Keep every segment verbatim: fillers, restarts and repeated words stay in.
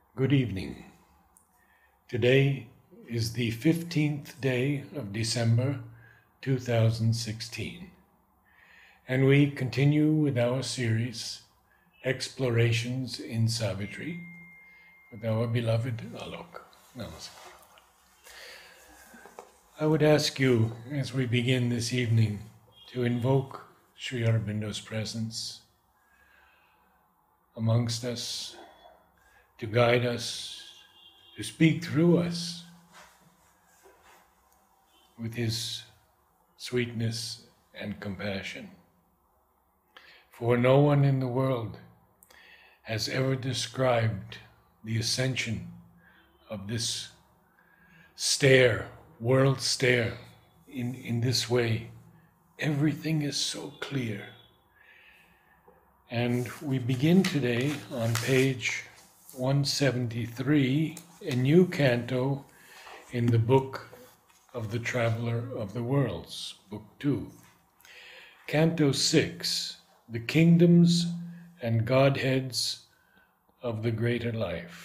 Good evening. Today is the fifteenth day of December two thousand sixteen, and we continue with our series, Explorations in Savagery, with our beloved Alok. Namaskar. I would ask you, as we begin this evening, to invoke Sri Aurobindo's presence amongst us, to guide us, to speak through us with his sweetness and compassion. For no one in the world has ever described the ascension of this stair, world stair, in, in this way. Everything is so clear. And we begin today on page one seventy-three, a new canto in the book of the Traveler of the Worlds, book two. Canto six, the kingdoms and godheads of the greater life.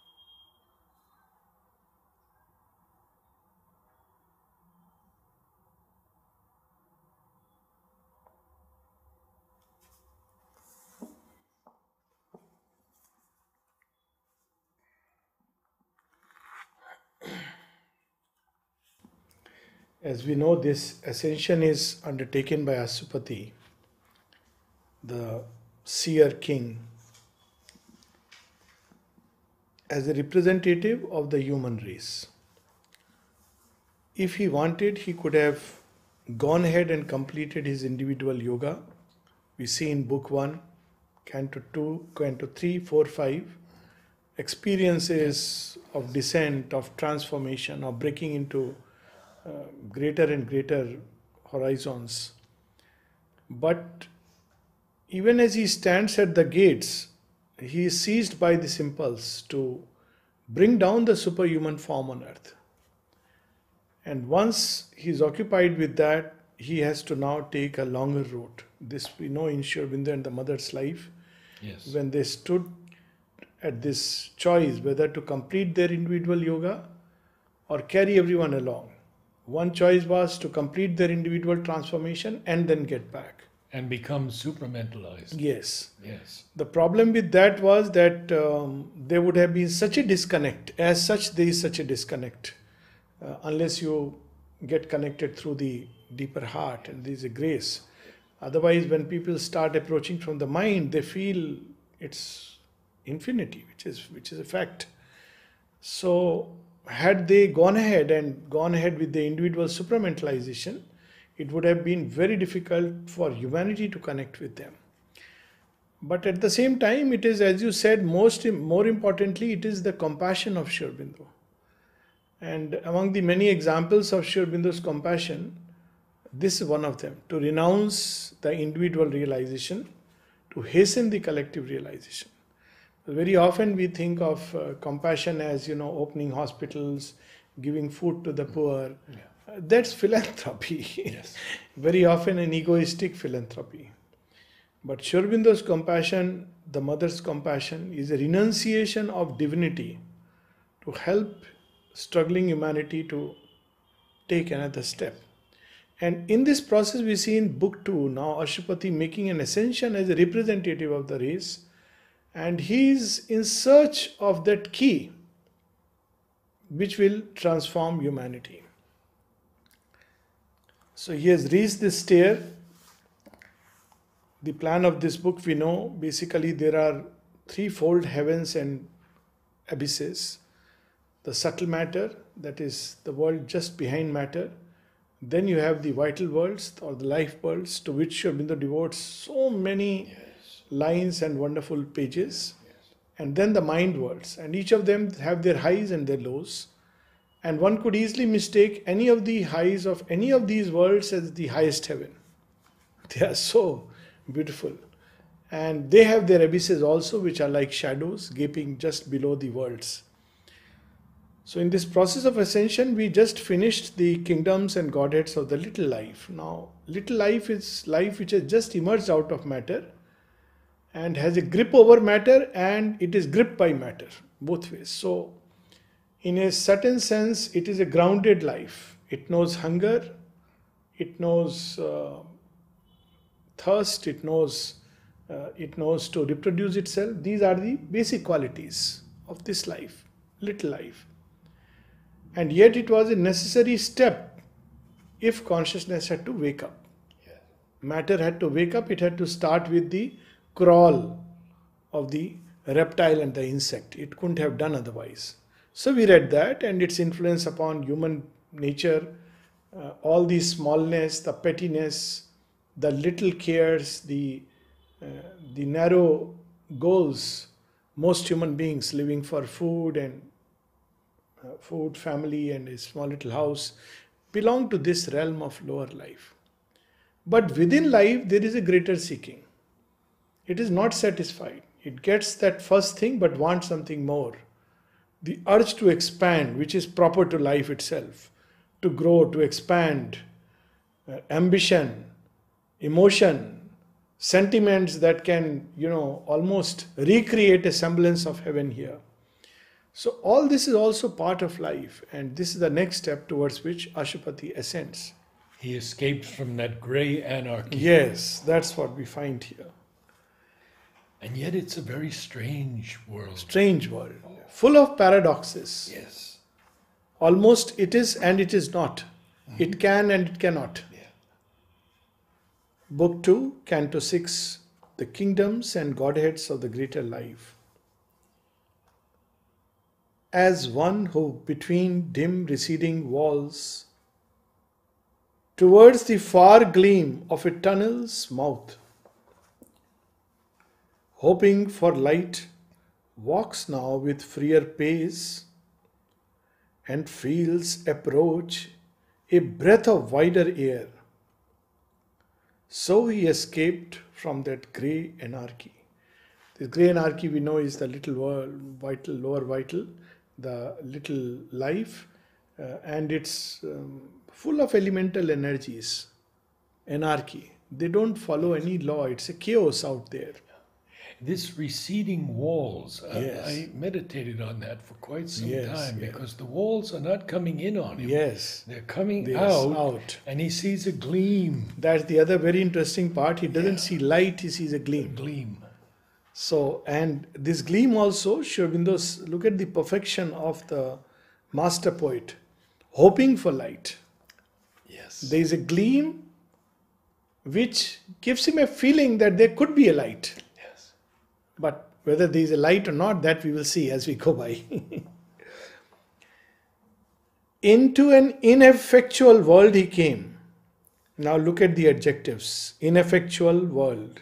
As we know, this ascension is undertaken by Asupati, the seer king, as a representative of the human race. If he wanted, he could have gone ahead and completed his individual yoga. We see in book one, canto two, canto three, four, five, experiences of descent, of transformation, of breaking into uh, greater and greater horizons. But even as he stands at the gates, he is seized by this impulse to bring down the superhuman form on earth. And once he is occupied with that, he has to now take a longer route. This we know in Sri Aurobindo and the mother's life, Yes. when they stood at this choice whether to complete their individual yoga or carry everyone along. One choice was to complete their individual transformation and then get back. And become supramentalized. Yes. Yes. The problem with that was that um, there would have been such a disconnect. As such, there is such a disconnect. Uh, unless you get connected through the deeper heart and there is a grace. Otherwise, when people start approaching from the mind, they feel it's infinity, which is which is a fact. So, had they gone ahead and gone ahead with the individual supramentalization, it would have been very difficult for humanity to connect with them. But at the same time, it is, as you said, most more importantly, it is the compassion of Sri Aurobindo. And among the many examples of Sri Aurobindo's compassion, this is one of them, to renounce the individual realization, to hasten the collective realization. Very often we think of uh, compassion as, you know, opening hospitals, giving food to the poor. Yeah. Uh, that's philanthropy. Yes. Very often an egoistic philanthropy. But Sri Aurobindo's compassion, the mother's compassion, is a renunciation of divinity to help struggling humanity to take another step. And in this process, we see in book two now Ashupati making an ascension as a representative of the race, and he is in search of that key which will transform humanity. So he has reached this stair. The plan of this book, we know, basically there are threefold heavens and abysses. The subtle matter, that is the world just behind matter. Then you have the vital worlds or the life worlds, to which Sri Aurobindo devotes so many Yes. lines and wonderful pages. Yes. And then the mind worlds, and each of them have their highs and their lows. And one could easily mistake any of the highs of any of these worlds as the highest heaven. They are so beautiful. And they have their abysses also, which are like shadows gaping just below the worlds. So in this process of ascension, we just finished the kingdoms and godheads of the little life. Now, little life is life which has just emerged out of matter and has a grip over matter, and it is gripped by matter. both ways. So, in a certain sense, it is a grounded life. It knows hunger, it knows uh, thirst, it knows uh, it knows to reproduce itself. These are the basic qualities of this life, little life. And yet, it was a necessary step if consciousness had to wake up. Yes. Matter had to wake up. It had to start with the crawl of the reptile and the insect. It couldn't have done otherwise. So we read that, and its influence upon human nature, uh, all the smallness, the pettiness, the little cares, the uh, the narrow goals. Most human beings living for food and uh, food, family, and a small little house belong to this realm of lower life. But within life, there is a greater seeking. It is not satisfied. It gets that first thing but wants something more. The urge to expand, which is proper to life itself, to grow, to expand, uh, ambition, emotion, sentiments that can, you know, almost recreate a semblance of heaven here. So all this is also part of life, and this is the next step towards which Ashupati ascends. He escapes from that grey anarchy. Yes, that's what we find here. And yet it's a very strange world. Strange world, full of paradoxes. Yes. Almost it is and it is not. Mm-hmm. It can and it cannot. Yeah. Book two, Canto six, The Kingdoms and Godheads of the Greater Life. As one who between dim receding walls, towards the far gleam of a tunnel's mouth, hoping for light, walks now with freer pace, and feels approach a breath of wider air. So he escaped from that grey anarchy. The grey anarchy we know is the little world, vital, lower vital, the little life, uh, and it's um, full of elemental energies. Anarchy. They don't follow any law. It's a chaos out there. This receding walls, Yes. I, I meditated on that for quite some Yes, time yeah. because the walls are not coming in on him. Yes. They're coming Yes, out, out. and he sees a gleam. That's the other very interesting part. He doesn't Yeah. see light, he sees a gleam. Gleam. So, and this gleam also, Sri Aurobindo, look at the perfection of the master poet, hoping for light. Yes. There is a gleam which gives him a feeling that there could be a light. Yes. But whether there is a light or not, that we will see as we go by. Into an ineffectual world he came. Now look at the adjectives. Ineffectual world.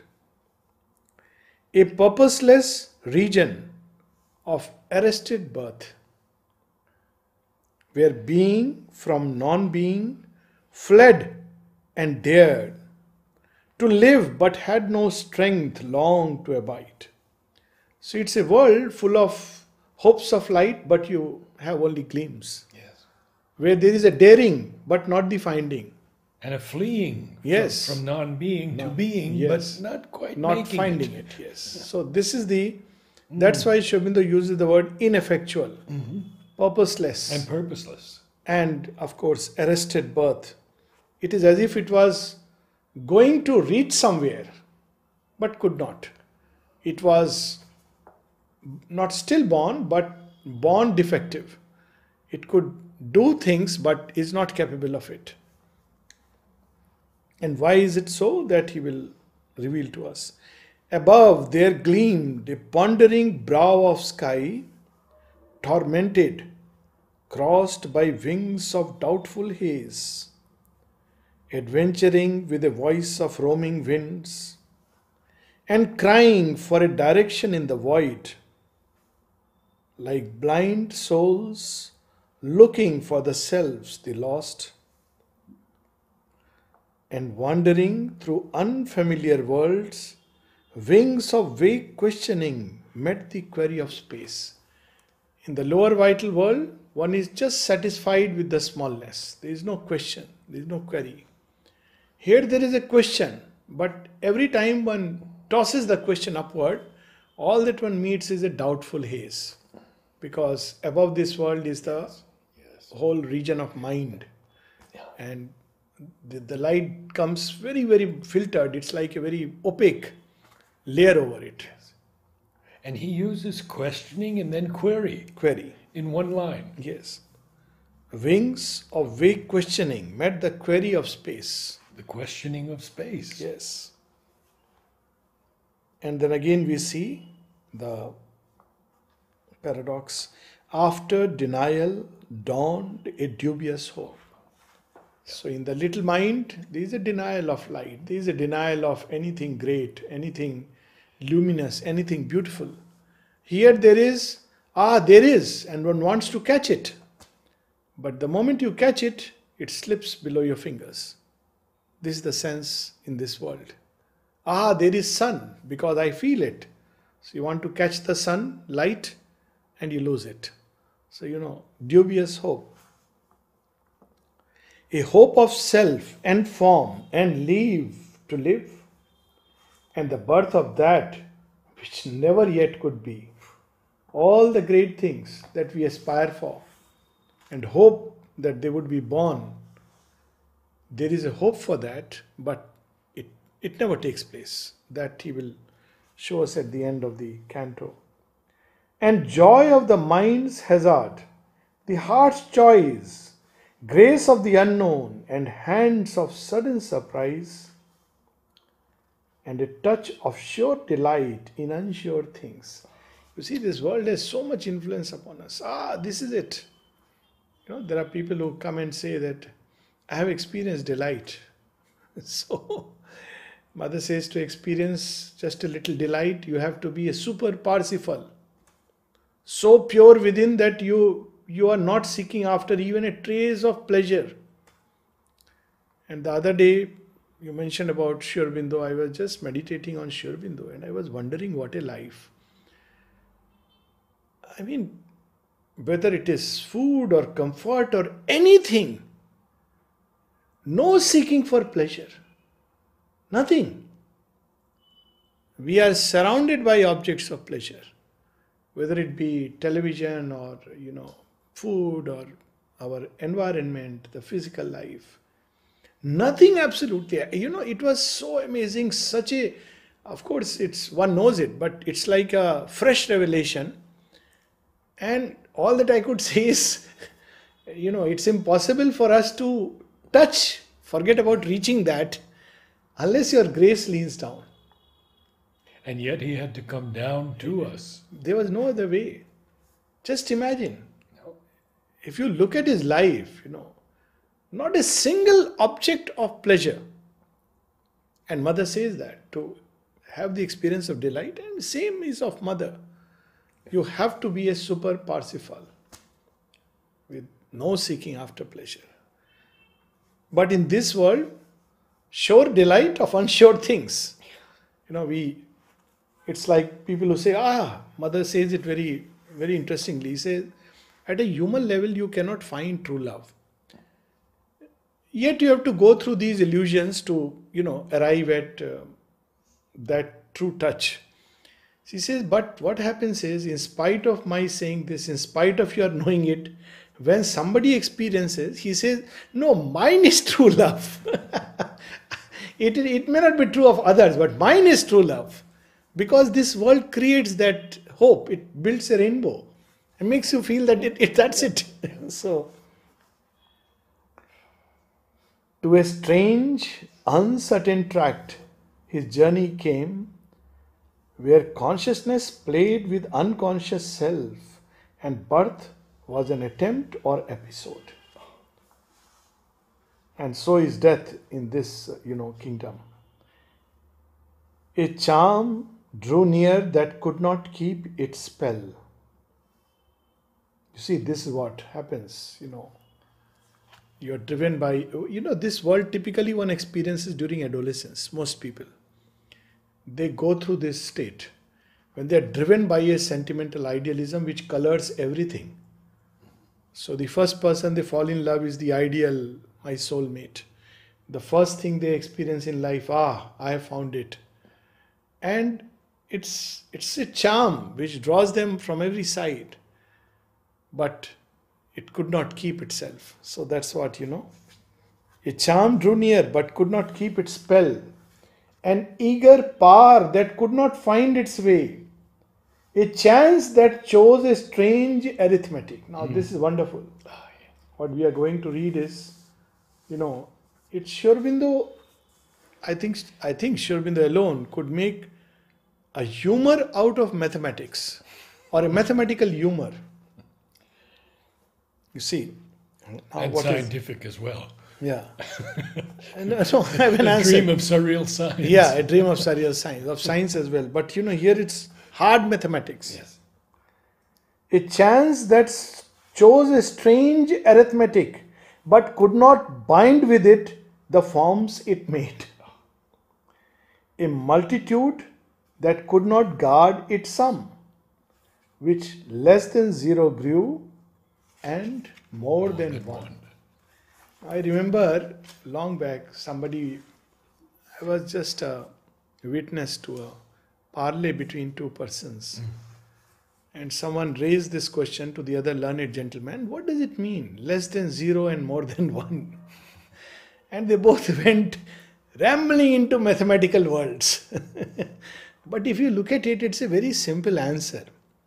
A purposeless region of arrested birth, where being from non-being fled and dared to live but had no strength long to abide. So it's a world full of hopes of light, but you have only gleams. Yes. Where there is a daring, but not the finding. And a fleeing Yes. from, from non-being to No. being, Yes. but not quite Not making finding it. it, yes. So this is the, that's why Sri Aurobindo uses the word ineffectual, Mm-hmm. purposeless, And purposeless. and of course arrested birth. It is as if it was going to reach somewhere, but could not. It was not stillborn, but born defective. It could do things, but is not capable of it. And why is it so? That he will reveal to us. Above there gleamed a pondering brow of sky, tormented, crossed by wings of doubtful haze, adventuring with a voice of roaming winds, and crying for a direction in the void, like blind souls looking for the selves they lost, and wandering through unfamiliar worlds, wings of vague questioning met the query of space. In the lower vital world, one is just satisfied with the smallness. There is no question, there is no query. Here there is a question, but every time one tosses the question upward, all that one meets is a doubtful haze. because above this world is the Yes. whole region of mind, Yeah. and the, the light comes very, very filtered. It's like a very opaque layer over it. And he uses questioning and then query Query. in one line. Yes. Wings of vague questioning met the query of space. The questioning of space. Yes. And then again we see the paradox. After denial dawned a dubious hope. So in the little mind, there is a denial of light. There is a denial of anything great, anything luminous, anything beautiful. Here there is, ah, there is, and one wants to catch it. But the moment you catch it, it slips below your fingers. This is the sense in this world. Ah, there is sun, because I feel it. So you want to catch the sun, light, and you lose it. So, you know, dubious hope. A hope of self and form and leave to live, and the birth of that which never yet could be. All the great things that we aspire for and hope that they would be born, there is a hope for that, but it, it never takes place. That he will show us at the end of the canto. And joy of the mind's hazard, the heart's choice, grace of the unknown, and hands of sudden surprise, and a touch of sure delight in unsure things. You see, this world has so much influence upon us. Ah, this is it. You know, there are people who come and say that I have experienced delight. So, Mother says to experience just a little delight, you have to be a super Parsifal, so pure within that you you are not seeking after even a trace of pleasure. And the other day, you mentioned about Sri Aurobindo. I was just meditating on Sri Aurobindo and I was wondering what a life. I mean, whether it is food or comfort or anything, no seeking for pleasure. Nothing. We are surrounded by objects of pleasure, whether it be television or, you know, food or our environment, the physical life. Nothing absolutely. You know, it was so amazing, such a, of course, it's one knows it, but it's like a fresh revelation. And all that I could say is, you know, it's impossible for us to touch, forget about reaching that, unless your grace leans down. And yet he had to come down to us. There was no other way. Just imagine. If you look at his life, you know, not a single object of pleasure. And Mother says that to have the experience of delight, and same is of Mother. You have to be a super Parsifal with no seeking after pleasure. But in this world, sure delight of unsure things. You know, we, it's like people who say, ah, Mother says it very, very interestingly. He says, at a human level, you cannot find true love. Yet you have to go through these illusions to, you know, arrive at uh, that true touch. She says, but what happens is, in spite of my saying this, in spite of your knowing it, when somebody experiences, he says, no, mine is true love. it, it may not be true of others, but mine is true love. Because this world creates that hope. It builds a rainbow. It makes you feel that it, it that's it. So, to a strange, uncertain tract, his journey came, where consciousness played with unconscious self, and birth was an attempt or episode. And so is death in this, you know, kingdom. A charm drew near that could not keep its spell. You see, this is what happens, you know. You're driven by, you know, this world typically one experiences during adolescence, most people. They go through this state when they're driven by a sentimental idealism which colors everything. So the first person they fall in love is the ideal, my soulmate. The first thing they experience in life, ah, I have found it. And it's, it's a charm which draws them from every side. but it could not keep itself. So that's what, you know. A charm drew near, but could not keep its spell. An eager power that could not find its way. A chance that chose a strange arithmetic. Now, Mm. this is wonderful. Ah, yeah. What we are going to read is, you know, it's Sri Aurobindo. I think I think Sri Aurobindo alone could make a humor out of mathematics, or a mathematical humor. You see, now And what is- scientific as well. yeah. And uh, so I have an The answer. dream of surreal science. Yeah, a dream of surreal science, of science as well. But you know, here it's hard mathematics. Yes. A chance that s- chose a strange arithmetic, but could not bind with it the forms it made. A multitude that could not guard its sum, which less than zero grew and more than That one. one. I remember long back somebody, I was just a witness to a parley between two persons. And someone raised this question to the other learned gentleman, what does it mean? Less than zero and more than one. And they both went rambling into mathematical worlds. But if you look at it, it's a very simple answer.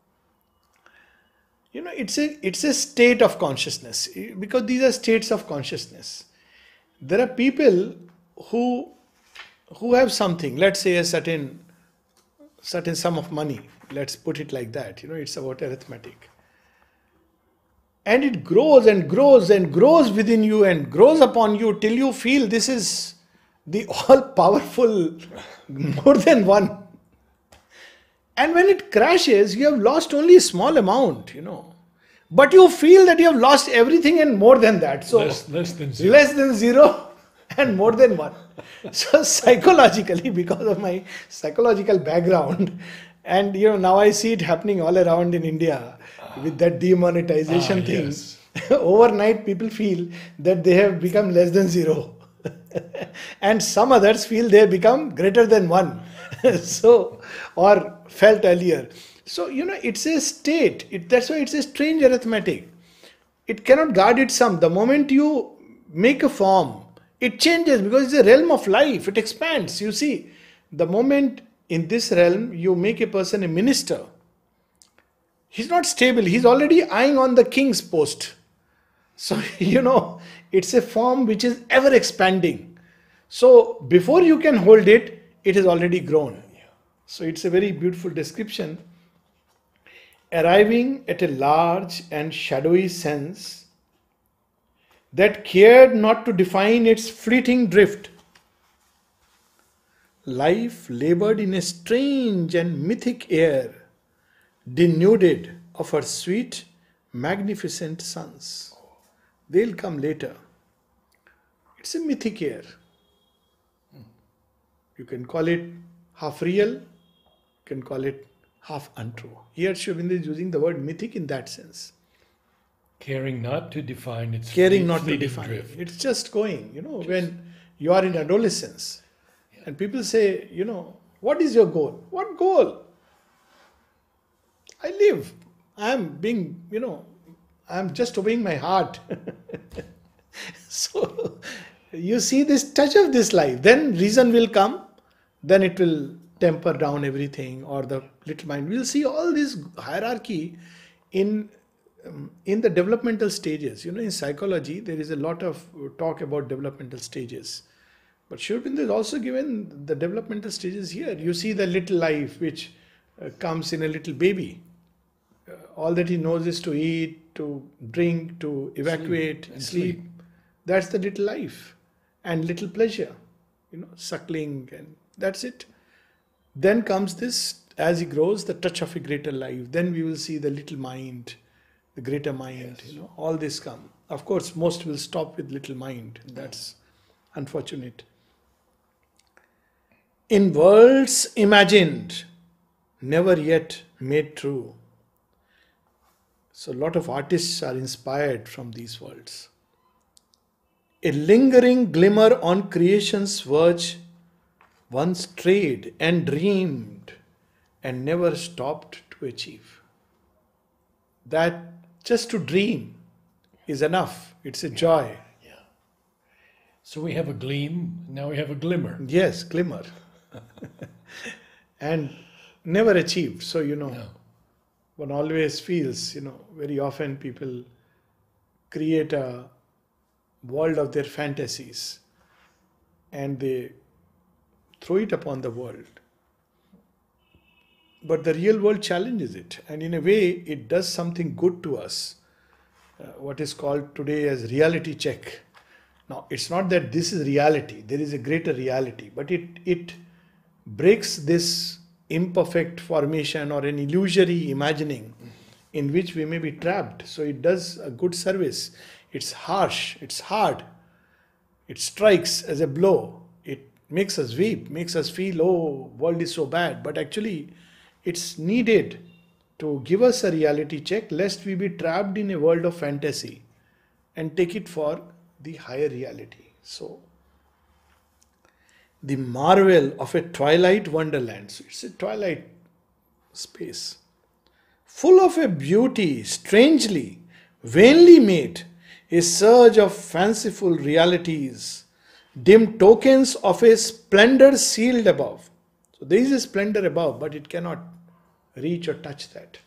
You know, it's a it's a state of consciousness, because these are states of consciousness. There are people who who have something, let's say a certain certain sum of money, let's put it like that, you know, it's about arithmetic. And it grows and grows and grows within you and grows upon you till you feel this is the all-powerful more than one. And when it crashes, you have lost only a small amount, you know. But you feel that you have lost everything and more than that. So less, less than zero. less than zero and more than one. So psychologically, because of my psychological background, and you know, now I see it happening all around in India with that demonetization Ah, thing. yes. Overnight, people feel that they have become less than zero. And some others feel they have become greater than one. So, or felt earlier. So, you know, it's a state. It, that's why it's a strange arithmetic. It cannot guard its sum. The moment you make a form, it changes because it's a realm of life. It expands. You see, the moment in this realm you make a person a minister, he's not stable. He's already eyeing on the king's post. So, you know, it's a form which is ever expanding. So, before you can hold it, it has already grown. So, it's a very beautiful description. Arriving at a large and shadowy sense that cared not to define its fleeting drift, life labored in a strange and mythic air, denuded of her sweet, magnificent sons. They'll come later. It's a mythic air. You can call it half real, you can call it half untrue. Here Sri Aurobindo is using the word mythic in that sense. Caring not to define its Caring fleet- not to fleeting define. drift. It's just going, you know, when you are in adolescence and people say, you know, what is your goal? What goal? I live. I am being, you know, I am just obeying my heart. So you see this touch of this life, then reason will come, then it will temper down everything, or the little mind. We'll see all this hierarchy in um, in the developmental stages. You know, in psychology, there is a lot of talk about developmental stages. But Sri Aurobindo is also given the developmental stages here. You see the little life which uh, comes in a little baby. Uh, all that he knows is to eat, to drink, to evacuate, and sleep. sleep. That's the little life and little pleasure, you know, suckling, and that's it. Then comes this, as he grows, the touch of a greater life. Then we will see the little mind, the greater mind, Yes. you know, all this come. Of course, most will stop with little mind. That's unfortunate. In worlds imagined, never yet made true. So, a lot of artists are inspired from these worlds. A lingering glimmer on creation's verge once strayed and dreamed and never stopped to achieve. That Just to dream is enough. It's a joy. Yeah. So we have a gleam, now we have a glimmer. Yes, glimmer. And never achieved. So, you know, No. one always feels, you know, very often people create a world of their fantasies and they throw it upon the world. But the real world challenges it, and in a way, it does something good to us. Uh, what is called today as reality check. Now, it's not that this is reality, there is a greater reality, but it, it breaks this imperfect formation or an illusory imagining in which we may be trapped. So, it does a good service. It's harsh, it's hard, it strikes as a blow, it makes us weep, makes us feel, oh, world is so bad, but actually, it's needed to give us a reality check lest we be trapped in a world of fantasy and take it for the higher reality. So, the marvel of a twilight wonderland. So it's a twilight space full of a beauty strangely, vainly made, a surge of fanciful realities, dim tokens of a splendor sealed above. So there is a splendor above, but it cannot reach or touch that.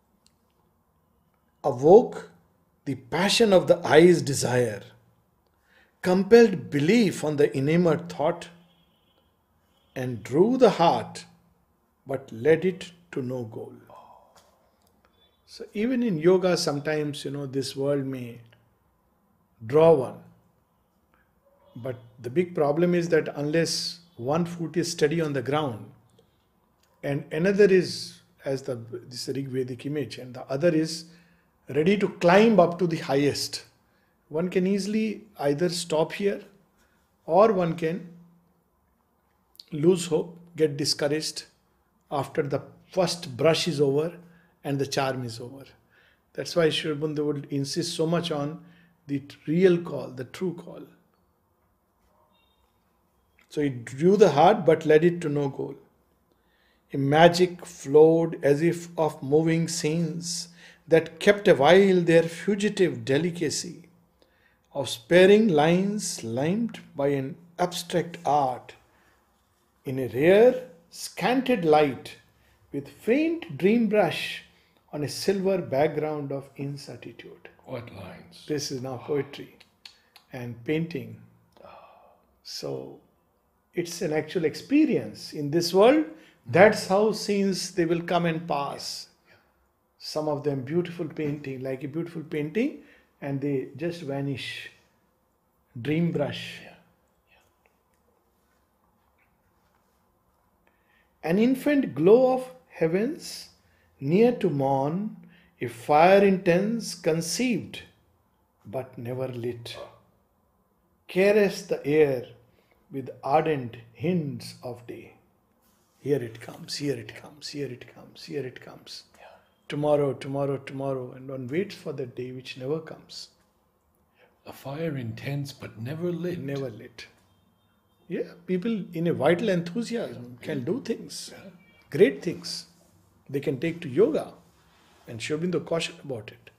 Awoke the passion of the eye's desire, compelled belief on the enamored thought, and drew the heart, but led it to no goal. So even in yoga, sometimes, you know, this world may draw one. But the big problem is that unless one foot is steady on the ground, and another is, as the this Rig Vedic image, and the other is ready to climb up to the highest, one can easily either stop here or one can lose hope, get discouraged after the first brush is over and the charm is over. That's why Sri Aurobindo would insist so much on the real call, the true call. So it drew the heart but led it to no goal. A magic flowed as if of moving scenes that kept awhile their fugitive delicacy of sparing lines limned by an abstract art in a rare scanted light with faint dream brush on a silver background of incertitude. What lines? This is now poetry and painting. So it's an actual experience in this world. That's how scenes they will come and pass. Some of them beautiful painting, like a beautiful painting, and they just vanish. Dream brush. Yeah. An infant glow of heavens, near to morn, a fire intense conceived, but never lit, caressed the air with ardent hints of day. Here it comes, here it comes, here it comes, here it comes. Yeah. Tomorrow, tomorrow, tomorrow, and one waits for that day which never comes. A fire intense but never lit. Never lit. Yeah, people in a vital enthusiasm can do things, Yeah. great things. They can take to yoga, and Sri Aurobindo cautioned about it.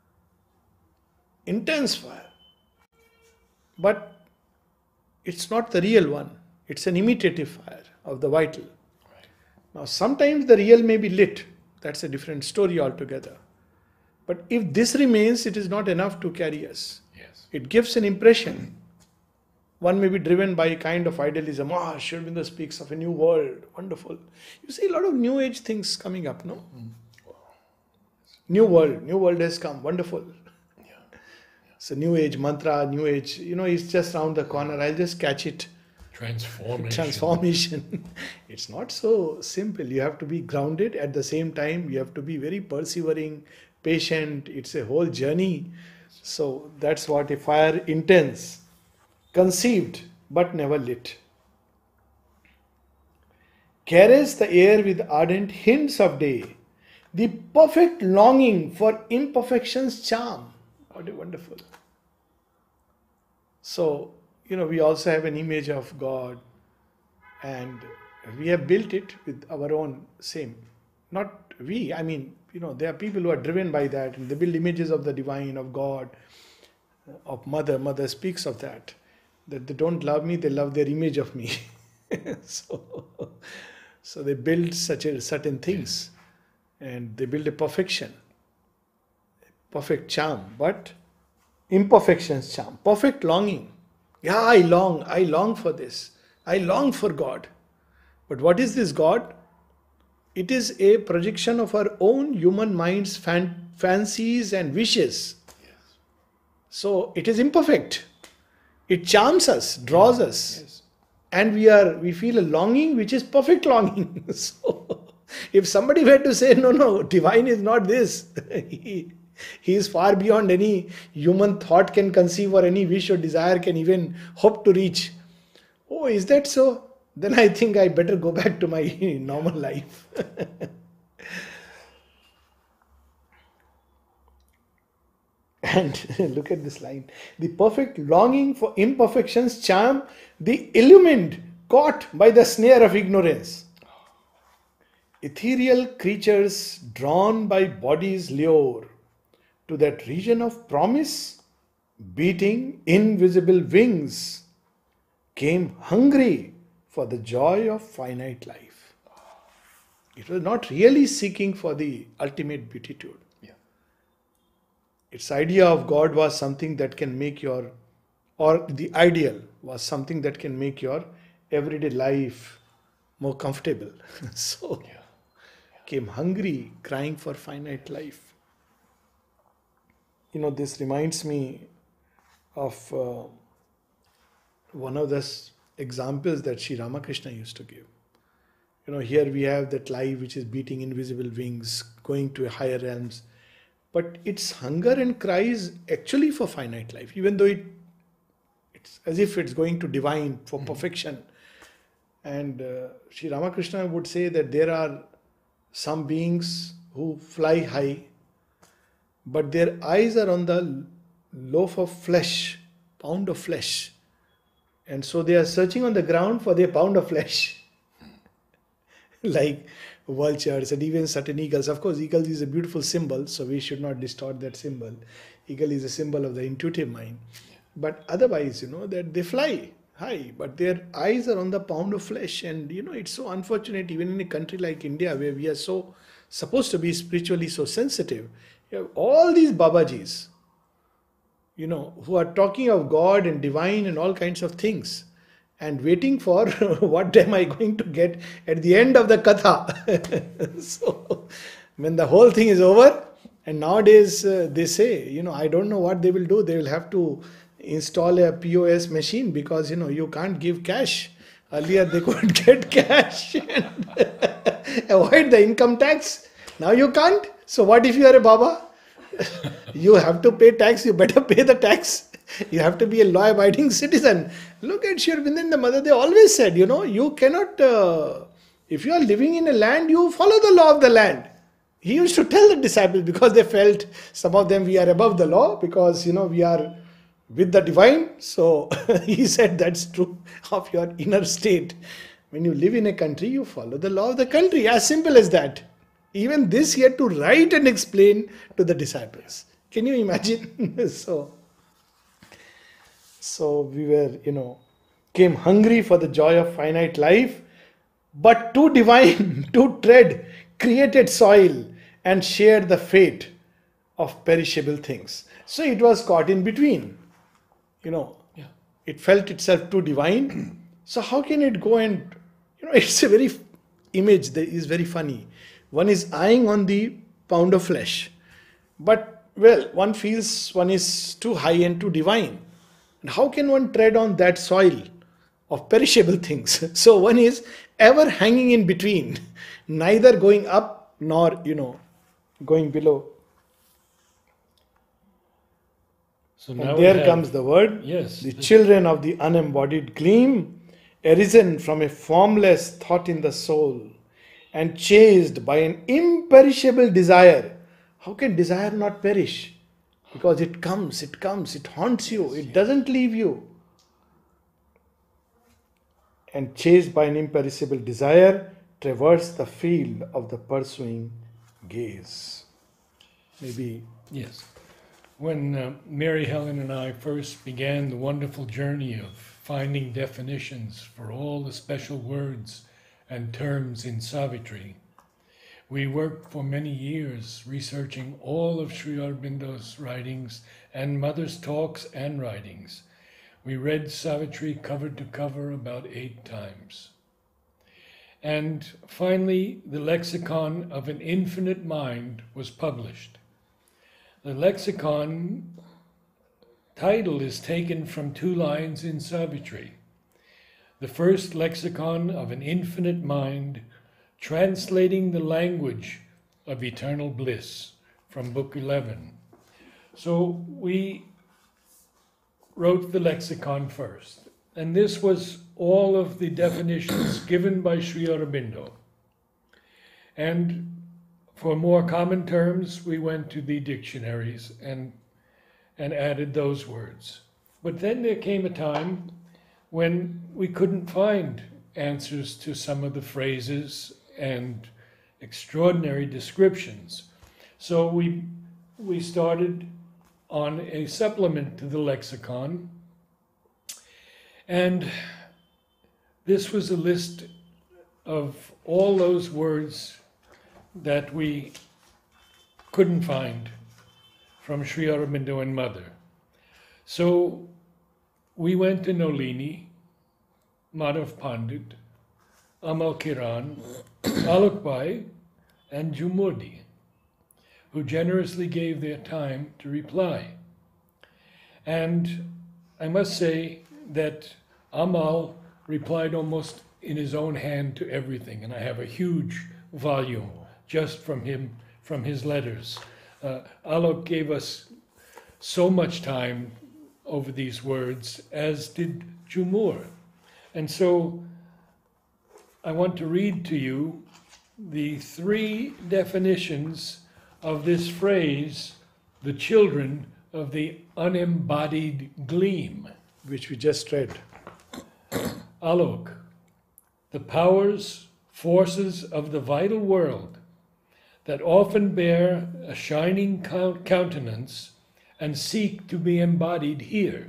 Intense fire. But it's not the real one. It's an imitative fire of the vital. Right. Now, sometimes the real may be lit. That's a different story altogether. But if this remains, it is not enough to carry us. Yes. It gives an impression. One may be driven by a kind of idealism. Ah, Sri Aurobindo speaks of a new world. Wonderful. You see a lot of new age things coming up, no? Mm. New world. New world has come. Wonderful. Yeah. So new age mantra, new age, you know, it's just around the corner. I'll just catch it. Transformation. Transformation. It's not so simple. You have to be grounded. At the same time, you have to be very persevering, patient. It's a whole journey. So that's what a fire intense, conceived but never lit. Caress the air with ardent hints of day, the perfect longing for imperfection's charm. What a wonderful. So, you know, we also have an image of God, and we have built it with our own same Not we, I mean, you know, there are people who are driven by that and they build images of the divine, of God, of mother. Mother speaks of that, that they don't love me, they love their image of me. so, so they build such a, certain things and they build a perfection, perfect charm, but imperfections charm, perfect longing. Yeah, I long, I long for this. I long for God. But what is this God? It is a projection of our own human mind's fan- fancies and wishes. Yes. So it is imperfect. It charms us, draws us. Yes. And we are we feel a longing which is perfect longing. So if somebody were to say, no, no, divine is not this, he, he is far beyond any human thought can conceive or any wish or desire can even hope to reach. Oh, is that so? Then I think I better go back to my normal life. And look at this line. The perfect longing for imperfections charm the illumined, caught by the snare of ignorance. Ethereal creatures drawn by body's lure to that region of promise, beating invisible wings, came hungry for the joy of finite life. It was not really seeking for the ultimate beatitude. Yeah. Its idea of God was something that can make your, or the ideal was something that can make your everyday life more comfortable. So, Yeah. came hungry, crying for finite life. You know, this reminds me of uh, one of the s- examples that Sri Ramakrishna used to give. You know, here we have that life which is beating invisible wings, going to higher realms. But its hunger and cry is actually for finite life, even though it it's as if it's going to divine for perfection. And uh, Sri Ramakrishna would say that there are some beings who fly high, but their eyes are on the loaf of flesh, pound of flesh. And so they are searching on the ground for their pound of flesh. Like vultures and even certain eagles. Of course, eagle is a beautiful symbol, so we should not distort that symbol. Eagle is a symbol of the intuitive mind. But otherwise, you know, that they fly high, but their eyes are on the pound of flesh. And, you know, it's so unfortunate, even in a country like India, where we are so supposed to be spiritually so sensitive. You have all these Babajis, you know, who are talking of God and divine and all kinds of things, and waiting for what am I going to get at the end of the katha. So when the whole thing is over, and nowadays uh, they say, you know, I don't know what they will do. They will have to install a P O S machine because, you know, you can't give cash. Earlier they could get cash and avoid the income tax. Now you can't. So what if you are a Baba? You have to pay tax. You better pay the tax. You have to be a law-abiding citizen. Look at Sri Aurobindo and the mother. They always said, you know, you cannot, uh, if you are living in a land, you follow the law of the land. He used to tell the disciples because they felt, some of them, we are above the law because, you know, we are with the divine. So he said that's true of your inner state. When you live in a country, you follow the law of the country. As simple as that. Even this he had to write and explain to the disciples. Can you imagine? so, so we were, you know, came hungry for the joy of finite life, but too divine to tread created soil and share the fate of perishable things. So it was caught in between. You know, Yeah. it felt itself too divine. So how can it go and, you know, it's a very f- image that is very funny. One is eyeing on the pound of flesh, but well, one feels one is too high and too divine. And how can one tread on that soil of perishable things? So one is ever hanging in between, neither going up nor, you know, going below. So And now we there have- comes the word. Yes. The children of the unembodied gleam, arisen from a formless thought in the soul, and chased by an imperishable desire. How can desire not perish? Because it comes, it comes, it haunts you, it doesn't leave you. And chased by an imperishable desire, traverse the field of the pursuing gaze. Maybe. Yes. When uh, Mary Helen and I first began the wonderful journey of finding definitions for all the special words and terms in Savitri, we worked for many years researching all of Sri Aurobindo's writings and Mother's talks and writings. We read Savitri cover to cover about eight times. And finally, the Lexicon of an Infinite Mind was published. The lexicon title is taken from two lines in Savitri. The first lexicon of an infinite mind, translating the language of eternal bliss, from Book eleven. So we wrote the lexicon first, and this was all of the definitions given by Sri Aurobindo. And for more common terms, we went to the dictionaries and, and added those words. But then there came a time when we couldn't find answers to some of the phrases and extraordinary descriptions. So we, we started on a supplement to the lexicon, and this was a list of all those words that we couldn't find from Sri Aurobindo and Mother. So we went to Nolini, Madhav Pandit, Amal Kiran, Alok Bhai, and Jumurdi, who generously gave their time to reply. And I must say that Amal replied almost in his own hand to everything, and I have a huge volume just from him, from his letters. Uh, Alok gave us so much time over these words, as did Jumur. And so I want to read to you the three definitions of this phrase, the children of the unembodied gleam, Which we just read. Alok, the powers, forces of the vital world that often bear a shining countenance and seek to be embodied here.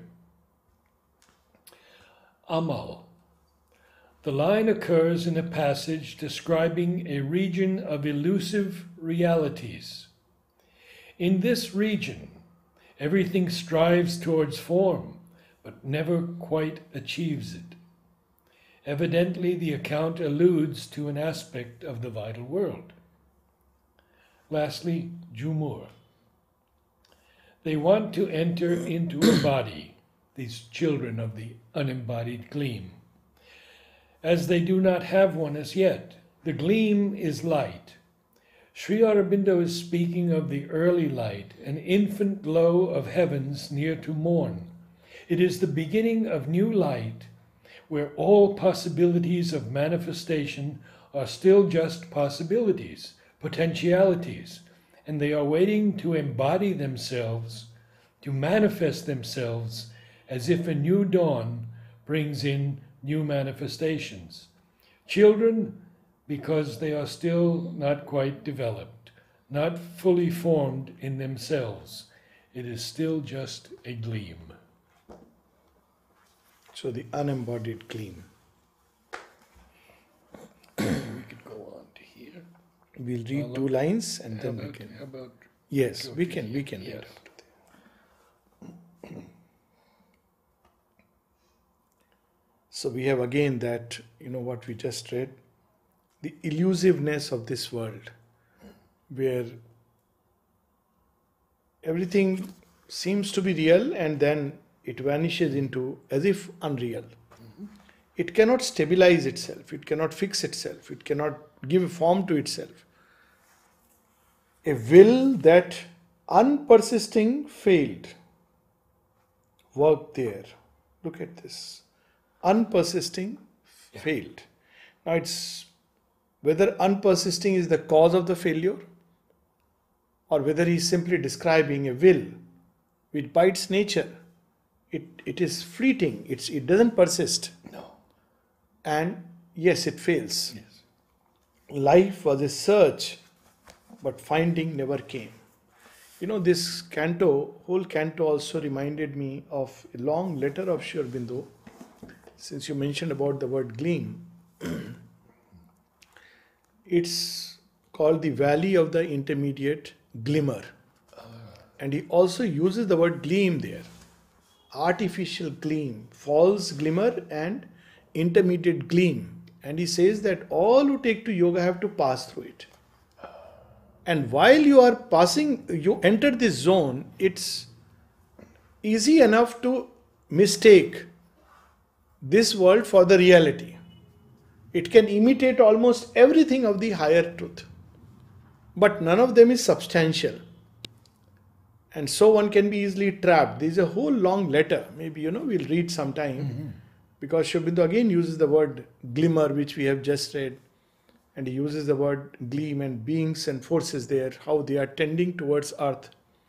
Amal, the line occurs in a passage describing a region of elusive realities. In this region, everything strives towards form, but never quite achieves it. Evidently, the account alludes to an aspect of the vital world. Lastly, Jumur. They want to enter into a body, these children of the unembodied gleam, as they do not have one as yet. The gleam is light. Sri Aurobindo is speaking of the early light, an infant glow of heavens near to morn. It is the beginning of new light, where all possibilities of manifestation are still just possibilities, potentialities, and they are waiting to embody themselves, to manifest themselves, as if a new dawn brings in new manifestations. Children, because they are still not quite developed, not fully formed in themselves. It is still just a gleam. So the unembodied gleam. We could go on to here. We'll read Well, two lines and How then we about, can. how about Yes, go we to can. here? We can Yes. read up to there. So we have again that, you know, what we just read, the elusiveness of this world, where everything seems to be real and then it vanishes into as if unreal. It cannot stabilize itself, it cannot fix itself, it cannot give a form to itself. A will that unpersisting failed worked there. Look at this. Unpersisting Yeah. failed. Now it's whether unpersisting is the cause of the failure or whether he's simply describing a will which by its nature it, it is fleeting, it's, it doesn't persist, No. and yes, it fails. Yes. life was a search, but finding never came. You know, this canto, whole canto also reminded me of a long letter of Sri Aurobindo. Since you mentioned about the word gleam, it's called the Valley of the Intermediate Glimmer. And he also uses the word gleam there. Artificial gleam, false glimmer and intermediate gleam. And he says that all who take to yoga have to pass through it. And while you are passing, you enter this zone, it's easy enough to mistake this world for the reality. It can imitate almost everything of the higher truth. But none of them is substantial. And so one can be easily trapped. There is a whole long letter. Maybe, you know, we'll read sometime. Mm-hmm. Because Sri Aurobindo again uses the word glimmer, which we have just read. And he uses the word gleam and beings and forces there, how they are tending towards earth.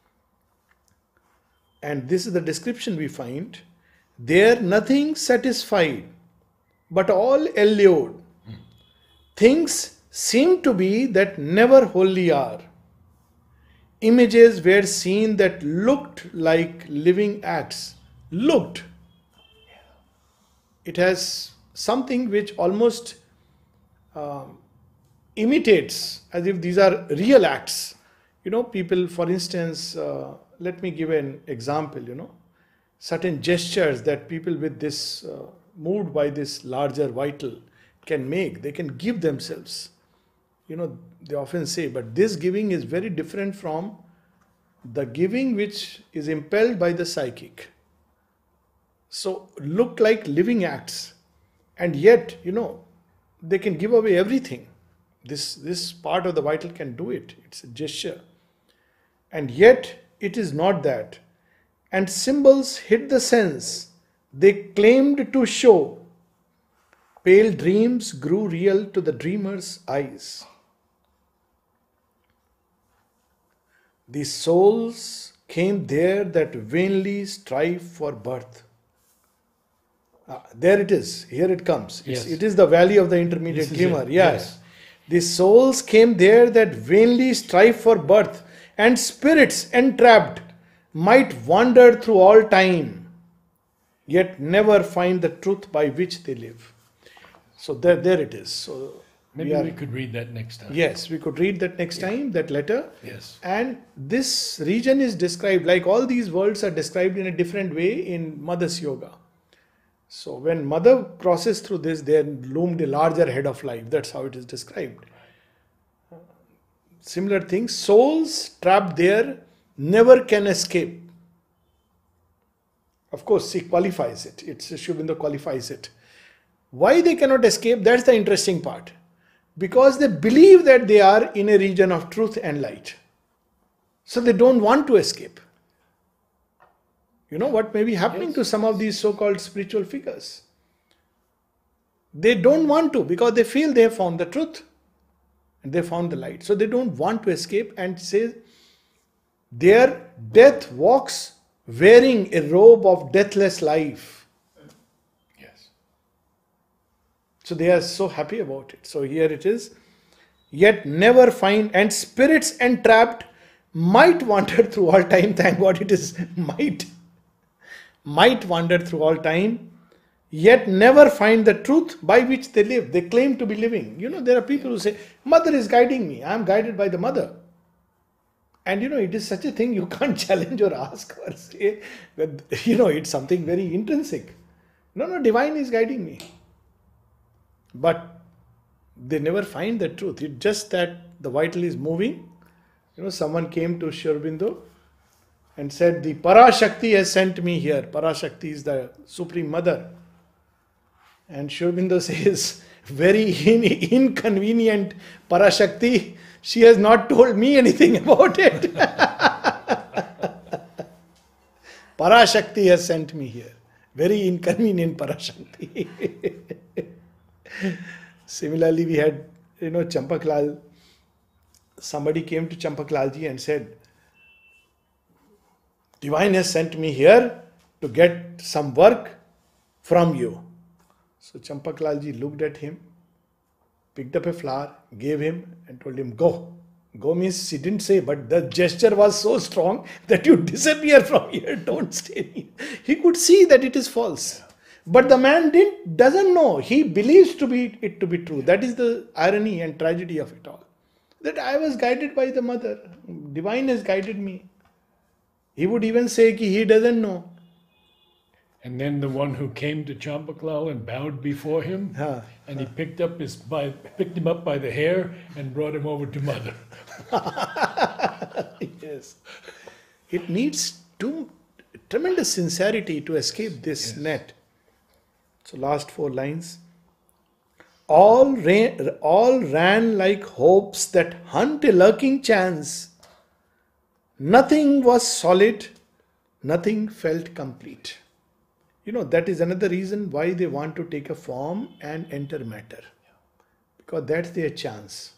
And this is the description we find. There nothing satisfied, but all allured. Mm. Things seem to be that never wholly are. Images were seen that looked like living acts. Looked. It has something which almost um, imitates as if these are real acts. You know, people, for instance, uh, let me give an example, you know, certain gestures that people with this, uh, moved by this larger vital can make, they can give themselves. You know, they often say, but this giving is very different from the giving which is impelled by the psychic. So, look like living acts. And yet, you know, they can give away everything. This, this part of the vital can do it. It's a gesture. And yet, it is not that. And symbols hid the sense they claimed to show. Pale dreams grew real to the dreamer's eyes. The souls came there that vainly strive for birth. Ah, there it is. Here it comes. Yes. It is the valley of the intermediate This is glimmer. it. Yes. Yes. The souls came there that vainly strive for birth, and spirits entrapped might wander through all time, yet never find the truth by which they live. So there, there it is. So Maybe we, are, we could read that next time. yes, we could read that next Yeah. time, that letter. Yes. And this region is described, like all these worlds are described in a different way in Mother's Yoga. So when Mother crosses through this, there loomed a larger head of life. That's how it is described. Similar things, souls trapped there never can escape. Of course, she qualifies it. It's Sri Aurobindo qualifies it. Why they cannot escape? That's the interesting part. Because they believe that they are in a region of truth and light. So they don't want to escape. You know what may be happening Yes. to some of these so-called spiritual figures? They don't want to because they feel they have found the truth. And they found the light. So they don't want to escape and say their death walks wearing a robe of deathless life. Yes. So they are so happy about it. So here it is. Yet never find, and spirits entrapped might wander through all time. Thank God it is might. Might wander through all time. Yet never find the truth by which they live. They claim to be living. You know, there are people who say, Mother is guiding me. I am guided by the Mother. And you know, it is such a thing you can't challenge or ask or say. But, you know, it's something very intrinsic. No, no, divine is guiding me. But they never find the truth. It's just that the vital is moving. You know, someone came to Sri Aurobindo and said, the Parashakti has sent me here. Parashakti is the Supreme Mother. And Sri Aurobindo says, very in- inconvenient Parashakti, she has not told me anything about it. Parashakti has sent me here. Very inconvenient Parashakti. Similarly, we had, you know, Champaklal. Somebody came to Champaklalji and said, Divine has sent me here to get some work from you. So Champaklalji looked at him picked up a flower, gave him, and told him, go. Go means she didn't say, but the gesture was so strong that you disappear from here, don't stay here. He could see that it is false. But the man didn't, doesn't know. He believes to be it to be true. That is the irony and tragedy of it all. That I was guided by the mother. Divine has guided me. He would even say that he doesn't know. And then the one who came to Champaklal and bowed before him, Huh. and he picked up his by, picked him up by the hair and brought him over to mother. Yes. It needs too tremendous sincerity to escape this Yes. net. So last four lines. All ran, all ran like hopes that hunt a lurking chance. Nothing was solid, nothing felt complete. You know, that is another reason why they want to take a form and enter matter. Because that's their chance.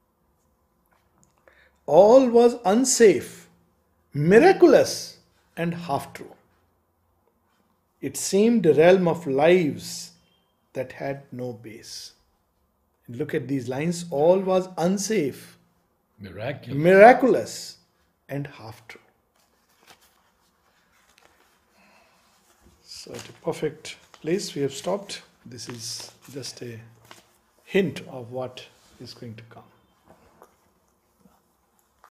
All was unsafe, miraculous, and half true. It seemed a realm of lives that had no base. Look at these lines. All was unsafe, Miraculous. miraculous, and half true. So at a perfect place we have stopped. This is just a hint of what is going to come.